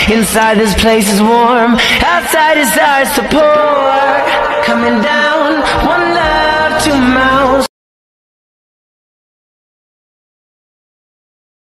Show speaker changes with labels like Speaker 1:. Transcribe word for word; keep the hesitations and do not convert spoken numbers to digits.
Speaker 1: Inside this place is warm, outside it starts to pour. Coming down